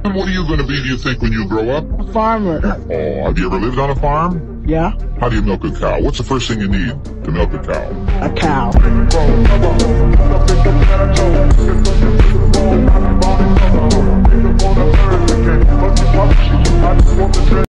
What are you going to be, do you think, when you grow up? A farmer. Oh, have you ever lived on a farm? Yeah, How do you milk a cow? What's the first thing you need to milk a cow? a cow.